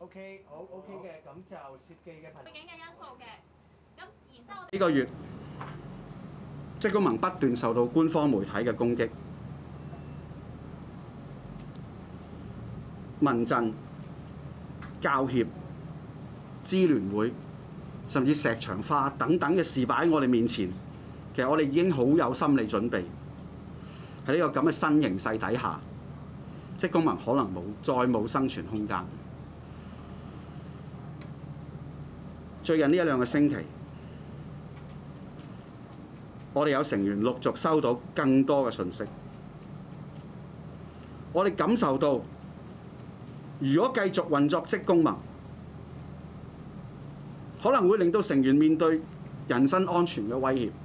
OK， 好 OK 嘅，咁就設計嘅背景嘅因素嘅。咁然之後呢個月，職工盟不斷受到官方媒體嘅攻擊，民陣、教協、支聯會，甚至石牆花等等嘅事擺喺我哋面前，其實我哋已經好有心理準備。喺呢個咁嘅新形勢底下，職工盟可能再冇生存空間。最近呢1-2個星期，我哋有成員陸續收到更多嘅訊息，我哋感受到，如果繼續運作職工盟，可能會令到成員面對人身安全嘅威脅。